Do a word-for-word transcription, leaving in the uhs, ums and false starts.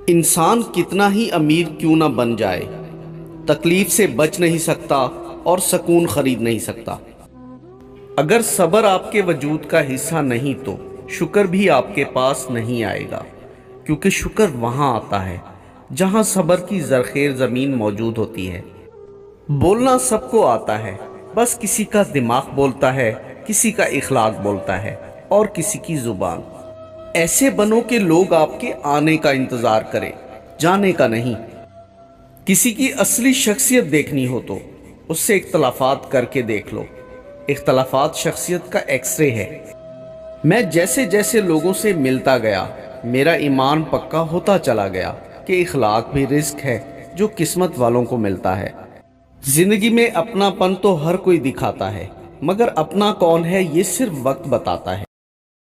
इंसान कितना ही अमीर क्यों ना बन जाए, तकलीफ से बच नहीं सकता और सुकून खरीद नहीं सकता। अगर सब्र आपके वजूद का हिस्सा नहीं तो शुक्र भी आपके पास नहीं आएगा, क्योंकि शुक्र वहाँ आता है जहाँ सब्र की जरखेर ज़मीन मौजूद होती है। बोलना सबको आता है, बस किसी का दिमाग बोलता है, किसी का इखलाक बोलता है और किसी की ज़ुबान। ऐसे बनो कि लोग आपके आने का इंतज़ार करें, जाने का नहीं। किसी की असली शख्सियत देखनी हो तो उससे इख्तलाफात करके देख लो। इख्तलाफात शख्सियत का एक्सरे है। मैं जैसे जैसे लोगों से मिलता गया, मेरा ईमान पक्का होता चला गया कि इखलाक भी रिस्क है जो किस्मत वालों को मिलता है। जिंदगी में अपनापन तो हर कोई दिखाता है, मगर अपना कौन है ये सिर्फ वक्त बताता है।